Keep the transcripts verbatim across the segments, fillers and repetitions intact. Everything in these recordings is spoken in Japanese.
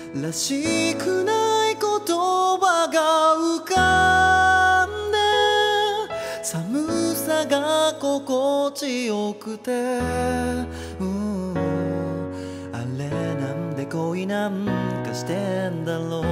らしくない言葉が浮かんで、寒さが心地よくて、うん、あれなんで恋なんかしてんだろう。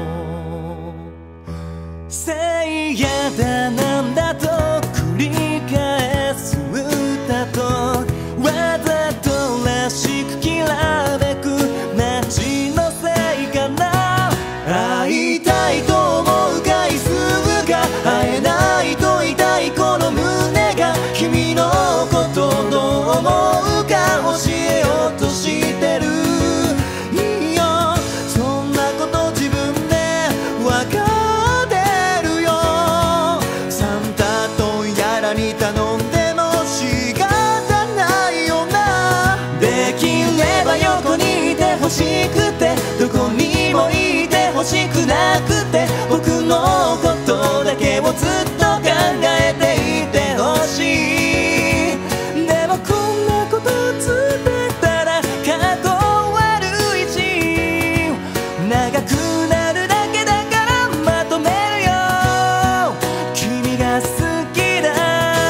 せいやだなんだと繰り返す歌と、わざとらしくきらめく街のせいかな。会いたいと思う回数が会えないと痛いこの胸が、君のことどう思うか教えようとしてる。いいよそんなこと自分でわかってるよ。サンタとやらに頼んでも仕方ないよな。できれば横にいてほしくて、どこにもいてほしくなくて、僕のことだけをずっと考えていてほしい。でもこんなこと伝えたらかっこ悪いし、長くなるだけだからまとめるよ。君が好きだ、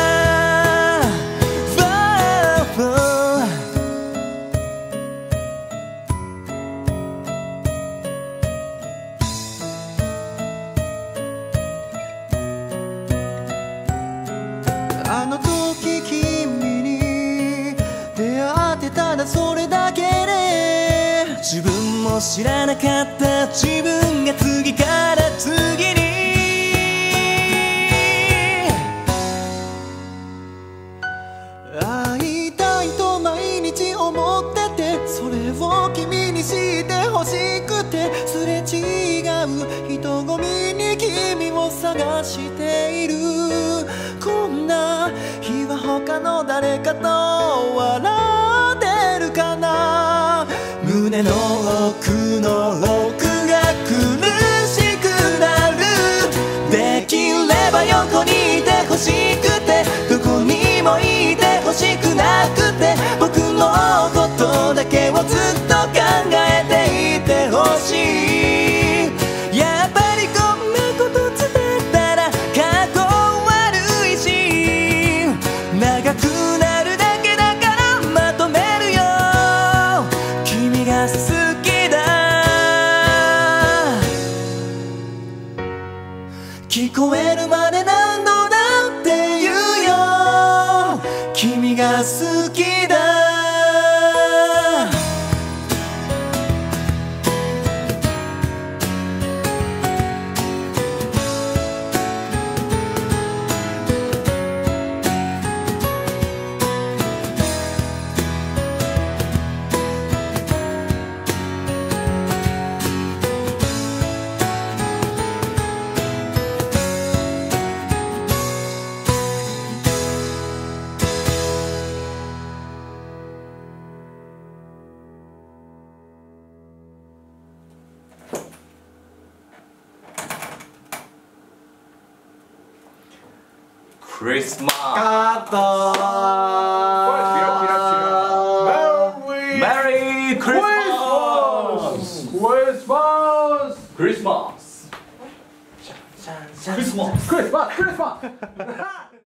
フォーフォー。あの時君に出会ってただそれだけで、自分も知らなかった自分が次から次に会いたいと毎日思ってて、それを君に知ってほしくて、すれ違う人混みに君を探している。こんな日は他の誰かと笑ってるかな。胸の奥の奥が苦しくなる。できれば横にいてほしくて、どこにもいてほしくなくて、僕のことだけをずっと考えていてほしい。やっぱりこんなこと伝えたらかっこ悪いし、長くなるだけだからまとめるよ。君が好きだ、聞こえるまで何度だって言うよ。君が好きだ。 クリスマスカットメリークリスマスクリスマスクリスマスクリスマスクリスマスクリスマス